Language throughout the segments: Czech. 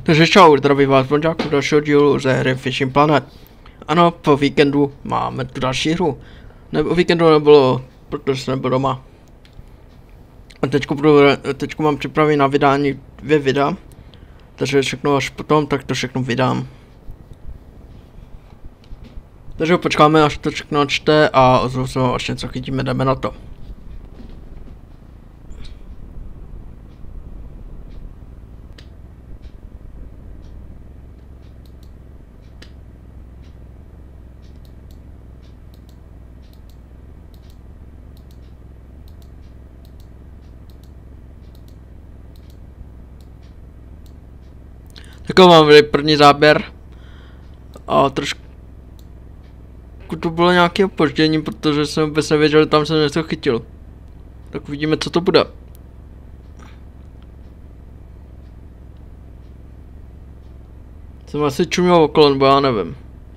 Takže čau, zdraví vás Bonďáku dalšího dílu ze hry Fishing Planet. Ano, po víkendu máme tu další hru. O víkendu nebylo, protože jsem nebyl doma. A teďku mám připravený na vydání 2 videa. Takže všechno až potom, tak to všechno vydám. Takže počkáme, až to všechno čte a ozvu se vám, až něco chytíme, jdeme na to. Takový mám první záběr. A trošku to bylo nějaké opoždění, protože jsem vůbec nevěděl, že tam jsem něco chytil. Tak uvidíme, co to bude. Jsem asi čuměl okolo, nebo já nevím.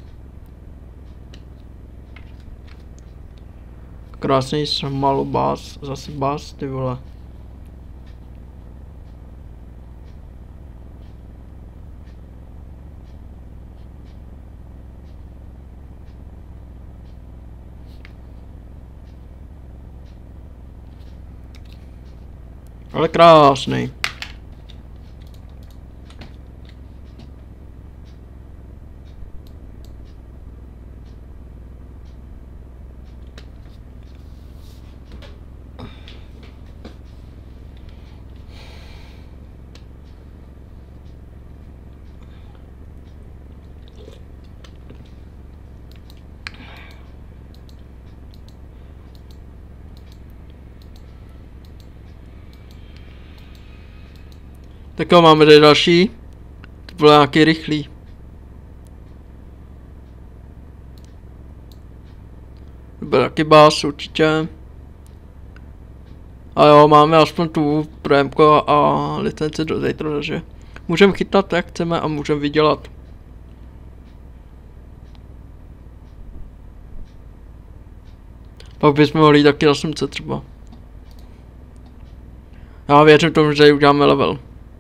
Krásný smalu bás, zase bás, ty vole. Ale krásný. Tak jo, máme tady další. To bylo nějaký rychlý. To byl taky bás určitě. A jo, máme aspoň tu projemko a licenci do zítra, takže můžeme chytat jak chceme a můžeme vydělat. Pak bychom mohli jít taky na slunce třeba. Já věřím tomu, že tady uděláme level.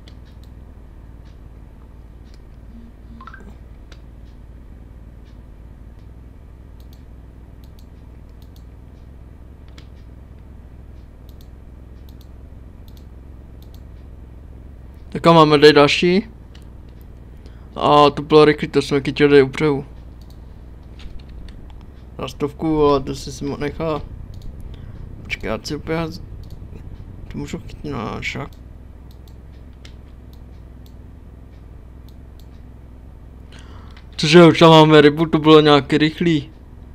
Tak a máme tady další. A to bylo rychlý, to jsme chytili tady upředu. Za 100, ale to si mohl nechá. Počkej, já si úplně... To můžu chytit na šak. Cože, už tam máme rybu, to bylo nějaký rychlý.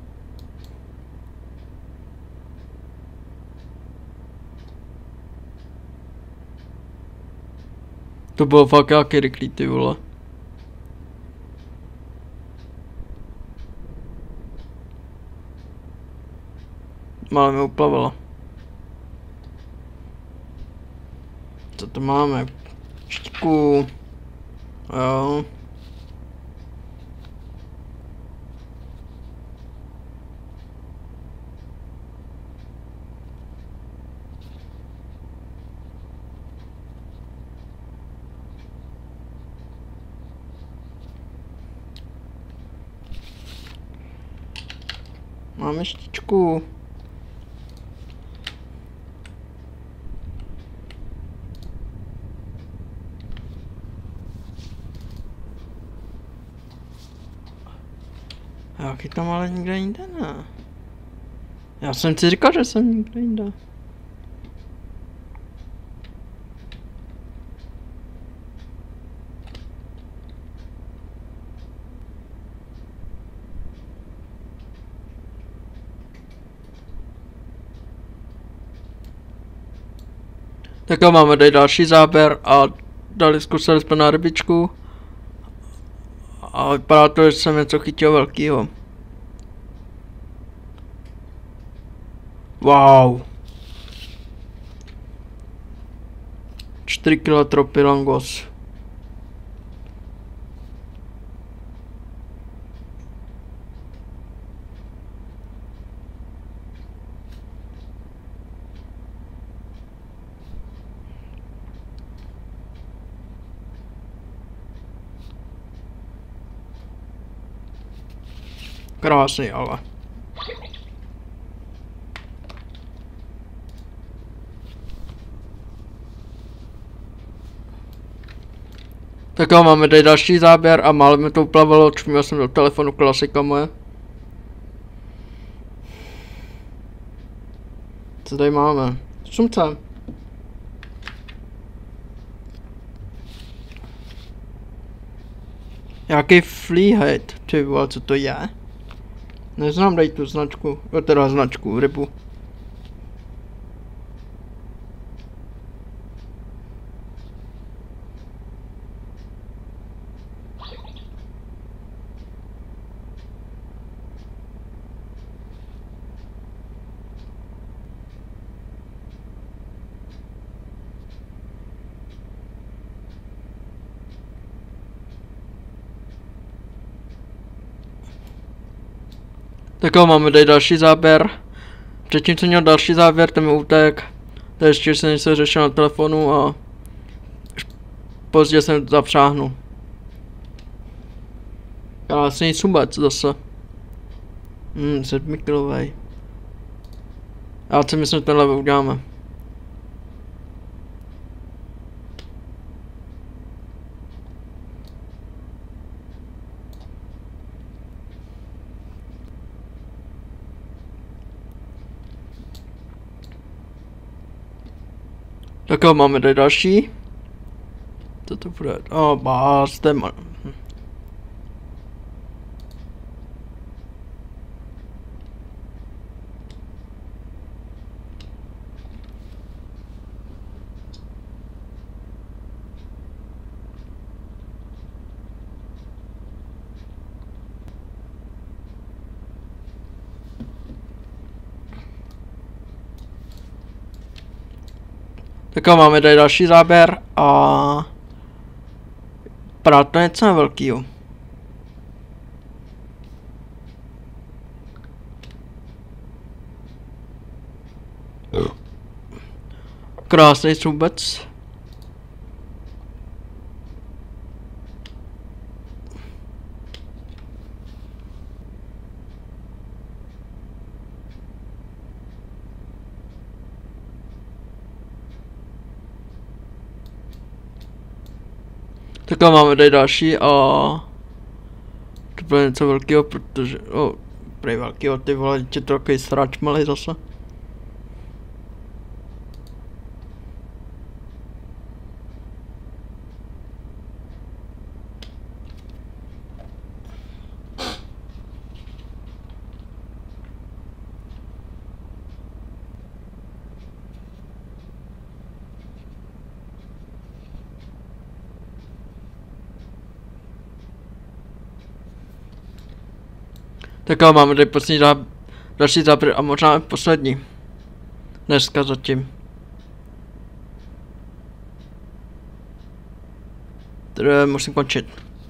To bylo fakt nějaký rychlý, ty vole. Málo mi uplavila. Co to máme? Štítku. Jo. Máme štičku. Já chytám ale nikde jinde, ne? Já jsem si říkal, že jsem nikde jinde. Tak jo, máme tady další záběr a zkusili jsme na rybičku. A vypadá to, že jsem něco chytil velkýho. Wow. 4 kg tropilangos. Krásný, ale. Tak jo, máme tady další záběr a málo mi to uplavilo, čuměl jsem do telefonu, klasika moje. Co tady máme? Sumce. Jaký Fleahead, ty vole, co to je? Neznám tady tu značku, teda značku, rybu. Tak jo, máme tady další záběr. Předtím jsem měl další záběr, ten mi utek. To ještě jsem něco řešil na telefonu a později jsem to zapřáhnu. Krásný subec zase. 7 kilovej. Já si myslím, že tenhle uděláme. Tak jo, máme tady další. Co to bude? Bás, téma. Tak jo, máme tady další záběr a vypadá to něco velkýho. Krásný subec. Tak máme tady další a to bude něco velkého, protože, prej velkého, ty vole, je to takový srač malý zase. Tak jo, máme tady poslední další záběr a možná poslední. Dneska zatím. Tady musím končit.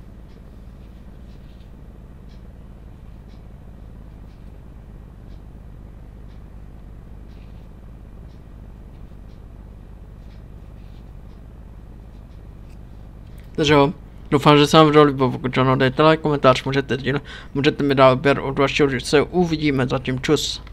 Takže jo. Doufám, že se vám video líbilo, pokud ano, dejte like, komentář, můžete mi dát odběr od vašeho, že se uvidíme, zatím čus.